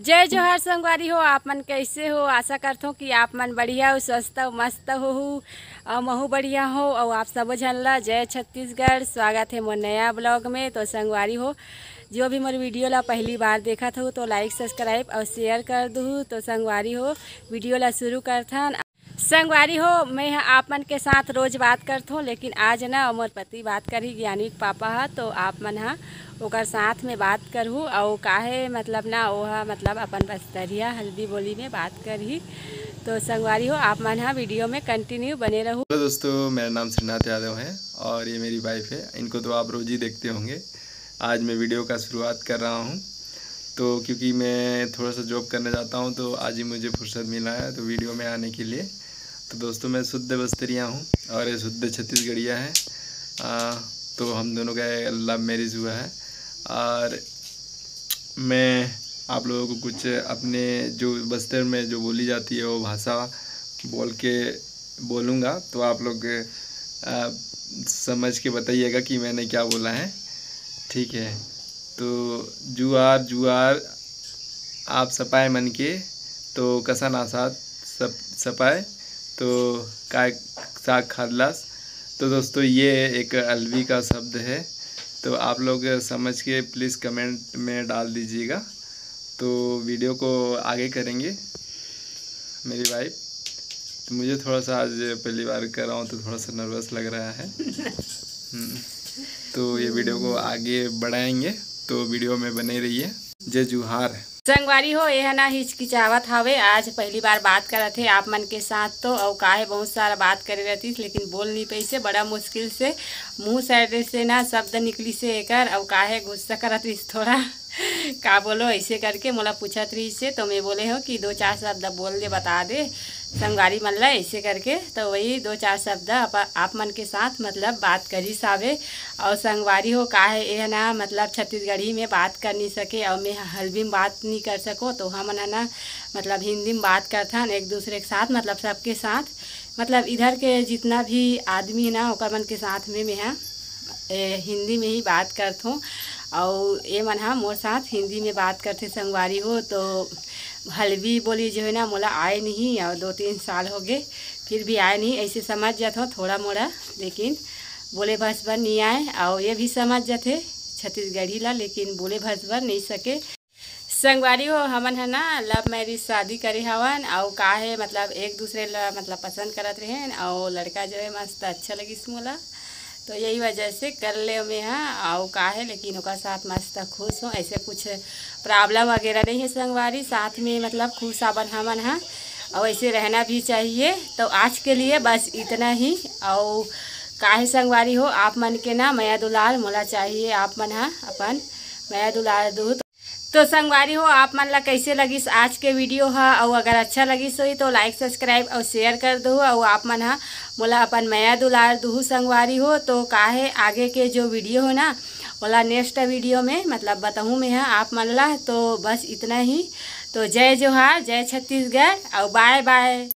जय जोहार संगवारी हो। आप मन कैसे हो? आशा करता हूँ कि आप मन बढ़िया हो, स्वस्थ हो, मस्त हो, महू बढ़िया हो। और आप सब झनला जय छत्तीसगढ़। स्वागत है मोर नया ब्लॉग में। तो संगवारी हो, जो भी मोर वीडियो ला पहली बार देखा था तो लाइक सब्सक्राइब और शेयर कर दूँ। तो संगवारी हो, वीडियो ला शुरू करथन। संगवारी हो, मैं आप मन के साथ रोज़ बात करता हूँ, लेकिन आज ना मोर पति बात करी ज्ञानी पापा हा, तो आप मन हा ओकर साथ में बात करहूँ। और काहे मतलब ना ओहा मतलब अपन बस्तरिया हल्दी बोली में बात करही। तो संगवारी हो, आप मन हा वीडियो में कंटिन्यू बने रहूँ। हेलो दोस्तों, मेरा नाम श्रीनाथ यादव है और ये मेरी वाइफ है। इनको तो आप रोज़ ही देखते होंगे। आज मैं वीडियो का शुरुआत कर रहा हूँ तो क्योंकि मैं थोड़ा सा जॉब करने जाता हूँ, तो आज ही मुझे फुर्सत मिला है तो वीडियो में आने के लिए। तो दोस्तों, मैं शुद्ध बस्तरिया हूँ और ये शुद्ध छत्तीसगढ़िया है। तो हम दोनों का लव मैरिज हुआ है और मैं आप लोगों को कुछ अपने जो बस्तर में जो बोली जाती है वो भाषा बोलूँगा, तो आप लोग समझ के बताइएगा कि मैंने क्या बोला है। ठीक है? तो जुआर जुआर आप सपाए मन के, तो कसा नासात सब सपाए तो काय साग खादलास। तो दोस्तों, ये एक अलवी का शब्द है, तो आप लोग समझ के प्लीज़ कमेंट में डाल दीजिएगा। तो वीडियो को आगे करेंगे। मेरी वाइफ, तो मुझे थोड़ा सा आज पहली बार कर रहा हूँ तो थोड़ा सा नर्वस लग रहा है। तो ये वीडियो को आगे बढ़ाएंगे, तो वीडियो में बने रहिए। जय जुहार। संगवारी हो, यह ना हिचकिचावत हावे। आज पहली बार बात करत थे आप मन के साथ, तो और काहे बहुत सारा बात करे रहती, लेकिन बोल नहीं पाई से बड़ा मुश्किल से मुंह साइड से ना शब्द निकली से एकर। और काहे गुस्सा करत रही थोड़ा का बोलो ऐसे करके मोला पूछत रही से, तो मैं बोले हो कि 2-4 शब्द बोल दे, बता दे संगवारी मन ला ऐसे करके। तो वही 2-4 शब्द आप मन के साथ मतलब बात करी सावे। और संगवारी हो, काहे यह ना मतलब छत्तीसगढ़ी में बात कर नहीं सके और मैं हल्दी में बात नहीं कर सको, तो हम ना मतलब हिंदी में बात करथन एक दूसरे के साथ, मतलब सबके साथ, मतलब इधर के जितना भी आदमी है ना ओकर मन के साथ में मैं हिंदी में ही बात करता हूँ। और ये मन हा मोर साथ हिंदी में बात करते संगवारी हो। तो हल्दी बोली जो है ना मोला आए नहीं, और 2-3 साल हो गए फिर भी आए नहीं। ऐसे समझ जाता हूँ थोड़ा मोड़ा, लेकिन बोले भस भर नहीं आए। और ये भी समझ जाते छत्तीसगढ़ी ला, लेकिन बोले भस भर नहीं सके। संगवारी हो, हमन है ना लव मैरिज शादी करे हवन। और काहे मतलब एक दूसरे ला मतलब पसंद करत रहे, और लड़का जो है मस्त अच्छा लगिस मोला, तो यही वजह से कर ले मैं हाँ। और का है लेकिन ओका साथ मस्त खुश हूँ, ऐसे कुछ प्रॉब्लम वगैरह नहीं है संगवारी। साथ में मतलब खुश आबन हमन हाँ, और ऐसे रहना भी चाहिए। तो आज के लिए बस इतना ही। और काहे संगवारी हो, आप मन के ना माया दुलार मोला चाहिए, आप मन हाँ अपन माया दुलार दू। तो संगवारी हो, आप मन ला कैसे लगिस आज के वीडियो हा, और अगर अच्छा लगिस होई तो लाइक सब्सक्राइब और शेयर कर दो। और आप मन हा मोला अपन माया दुलार दूँ संगवारी हो। तो काहे आगे के जो वीडियो हो ना मोला नेक्स्ट वीडियो में मतलब बताऊँ मैं हाँ आप मन ला। तो बस इतना ही। तो जय जोहार, जय छत्तीसगढ़ और बाय बाय।